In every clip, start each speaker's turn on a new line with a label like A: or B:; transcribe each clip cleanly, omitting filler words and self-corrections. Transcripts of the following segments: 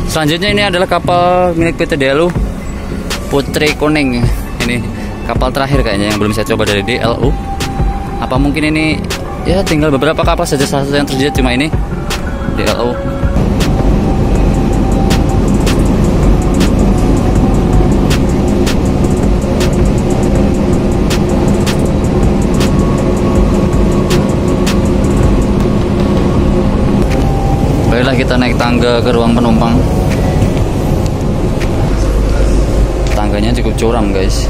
A: Selanjutnya ini adalah kapal milik PT DLU Putri Kuning. Ini kapal terakhir kayaknya yang belum saya coba dari DLU. Apa mungkin ini ya tinggal beberapa kapal saja, salah satu yang terjadi cuma ini DLU. Baiklah, kita naik tangga ke ruang penumpang. Tangganya cukup curam guys.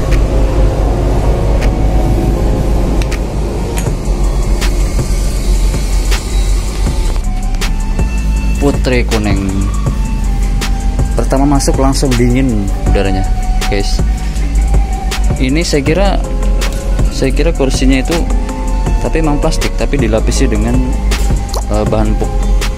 A: Putri Kuning. Pertama masuk langsung dingin udaranya guys. Ini saya kira kursinya itu tapi emang plastik, tapi dilapisi dengan bahan empuk.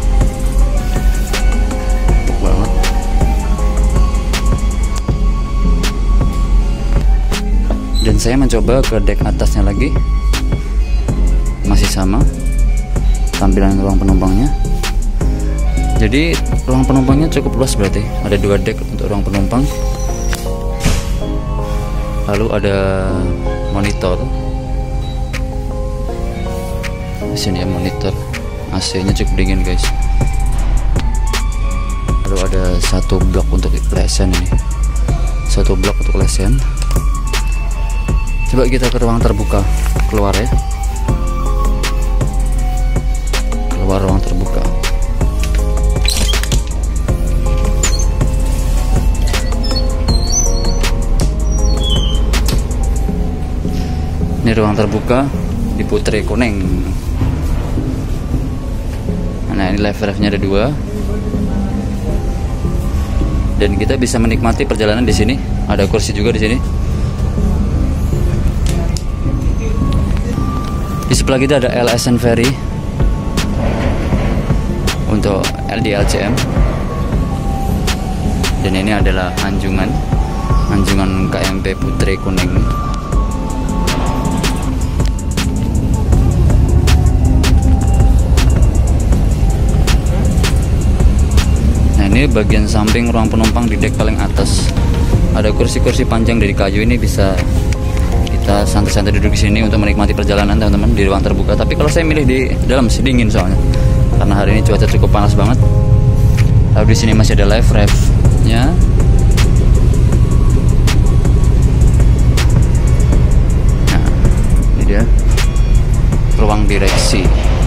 A: Dan saya mencoba ke dek atasnya lagi, masih sama tampilan ruang penumpangnya. Jadi ruang penumpangnya cukup luas, berarti ada 2 dek untuk ruang penumpang. Lalu ada monitor. Di sini ya monitor. AC-nya cukup dingin guys. Lalu ada 1 blok untuk lesen ini. 1 blok untuk lesen. Coba kita ke ruang terbuka, keluar ya. Keluar ruang terbuka. Ini ruang terbuka di Putri Kuning. Nah, ini live-nya ada 2. Dan kita bisa menikmati perjalanan di sini. Ada kursi juga di sini. Di sebelah kita ada LSN Ferry untuk LDLCM. Dan ini adalah anjungan KMP Putri Kuning. Nah, ini bagian samping ruang penumpang di dek paling atas. Ada kursi-kursi panjang dari kayu, ini bisa kita santai-santai duduk di sini untuk menikmati perjalanan teman-teman di ruang terbuka. Tapi kalau saya milih di dalam sih dingin soalnya, karena hari ini cuaca cukup panas banget. Lalu di sini masih ada live ref-nya. Nah, ini dia ruang direksi.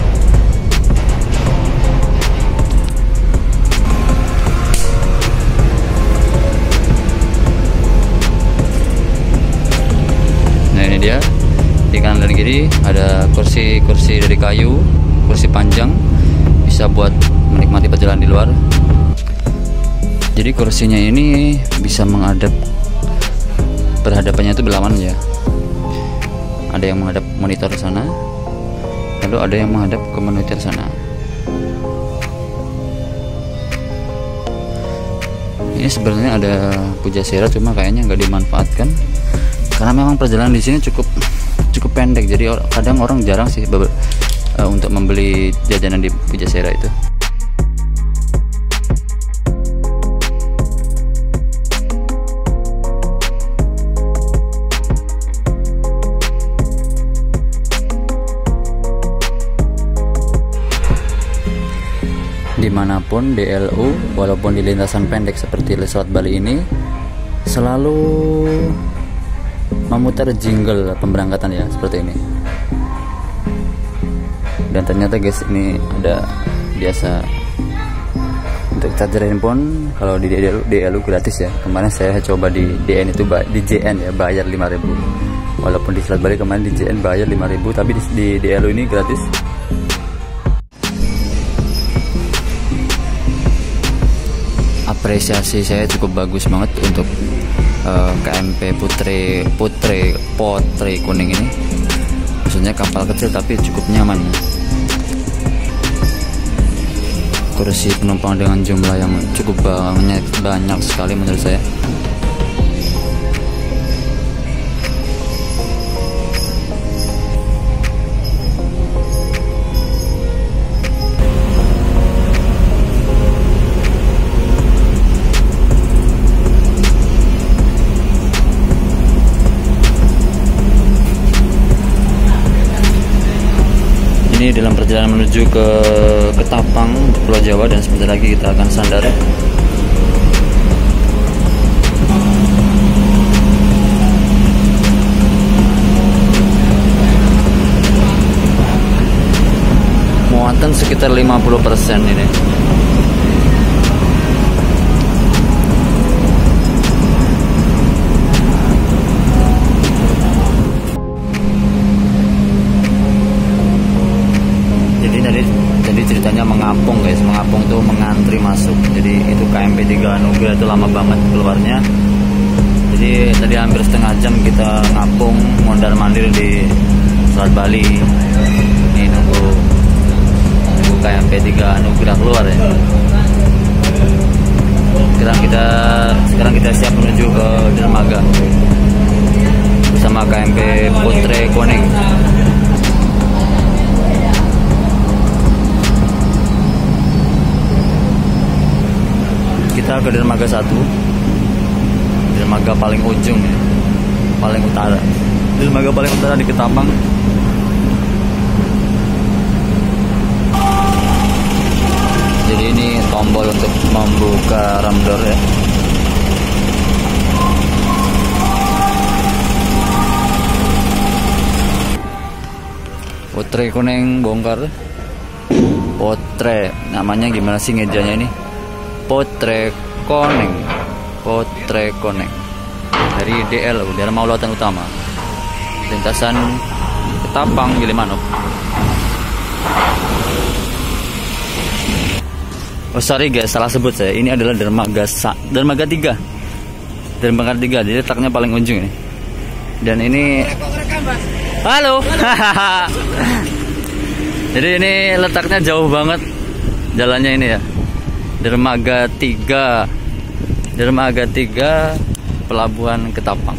A: Ini dia, di kanan dan kiri ada kursi-kursi dari kayu, kursi panjang, bisa buat menikmati perjalanan di luar. Jadi kursinya ini bisa menghadap, berhadapannya itu berlawanan ya. Ada yang menghadap monitor sana, lalu ada yang menghadap ke monitor sana. Ini sebenarnya ada pujasera, cuma kayaknya nggak dimanfaatkan. Karena memang perjalanan di sini cukup pendek, jadi kadang orang jarang sih untuk membeli jajanan di pujasera itu. Dimanapun DLU, walaupun di lintasan pendek seperti Selat Bali ini, selalu memutar jingle pemberangkatan ya, seperti ini. Dan ternyata guys, ini ada biasa untuk charger handphone. Kalau di DLU gratis ya. Kemarin saya coba di DN itu, di JN ya, bayar 5.000. Walaupun di Selat Bali kemarin di JN bayar 5.000, tapi di DLU ini gratis. Apresiasi saya cukup bagus banget untuk KMP Putri Kuning ini. Maksudnya kapal kecil tapi cukup nyaman. Kursi penumpang dengan jumlah yang cukup banyak sekali menurut saya. perjalanan menuju ke Ketapang, Pulau Jawa, dan sebentar lagi kita akan sandar. Muatan sekitar 50% ini. Jadi ceritanya mengapung guys, mengapung tuh mengantri masuk. Jadi itu KMP 3 Anugerah itu lama banget keluarnya. Jadi tadi hampir setengah jam kita ngapung mondar mandir di Selat Bali. Ini nunggu KMP 3 Anugerah keluar ya. Sekarang kita siap menuju ke dermaga bersama KMP Putre Koneng. Kita ke dermaga 1, dermaga paling ujung ya, paling utara, dermaga paling utara di Ketapang. Jadi ini tombol untuk membuka ramdor ya. Putre Koneng bongkar. Putre, namanya gimana sih ngejanya ini? Putre Koneng, Putre Koneng dari DL, Dharma Lautan Utama, lintasan Ketapang Gilimanuk. Oh sorry guys, salah sebut saya. Ini adalah dermaga 3. Dermaga 3, jadi letaknya paling ujung ini. Dan ini halo. Jadi ini letaknya jauh banget jalannya ini ya. Dermaga 3 Pelabuhan Ketapang.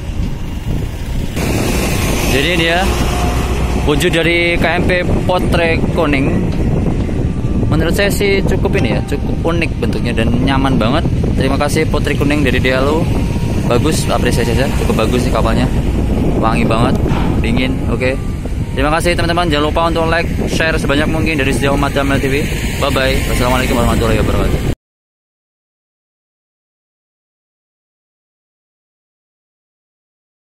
A: Jadi ini ya wujud dari KMP Putre Koneng. Menurut saya sih cukup ini ya, cukup unik bentuknya dan nyaman banget. Terima kasih Putre Koneng dari DLU. Bagus, apresiasi saya. Cukup bagus sih kapalnya. Wangi banget, dingin. Oke. Terima kasih teman-teman. Jangan lupa untuk like, share sebanyak mungkin dari Sejauh Mata Mel TV. Bye bye. Wassalamualaikum warahmatullahi wabarakatuh.